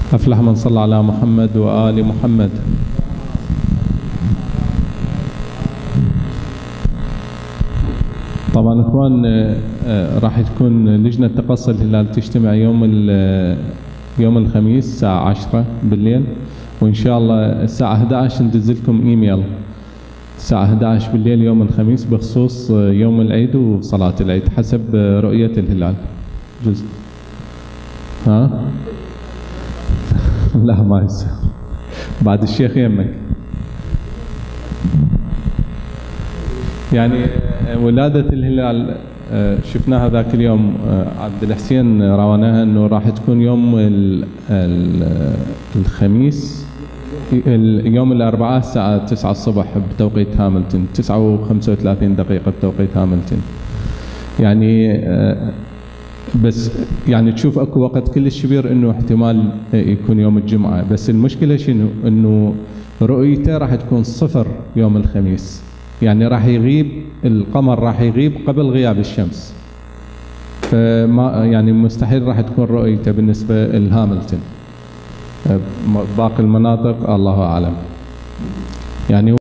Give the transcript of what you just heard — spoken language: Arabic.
أفلح من صلى على محمد وآل محمد. طبعا اخوان، راح تكون لجنة تقصي الهلال تجتمع يوم الخميس الساعة 10 بالليل، وإن شاء الله الساعة 11 ندز لكم إيميل الساعة 11 بالليل يوم الخميس بخصوص يوم العيد وصلاة العيد حسب رؤية الهلال. جزء ها؟ لا ما يصير، بعد الشيخ يمك. يعني ولادة الهلال شفناها ذاك اليوم، عبد الحسين رواناها انه راح تكون يوم الخميس، يوم الاربعاء الساعة 9 الصبح بتوقيت هاملتون، 9:35 دقيقة بتوقيت هاملتون. يعني بس يعني تشوف اكو وقت كلش كبير انه احتمال يكون يوم الجمعة، بس المشكلة شنو؟ انه رؤيته راح تكون 0 يوم الخميس، يعني راح يغيب القمر، راح يغيب قبل غياب الشمس، فما يعني مستحيل راح تكون رؤيته بالنسبة لهاملتون. باقي المناطق الله أعلم يعني.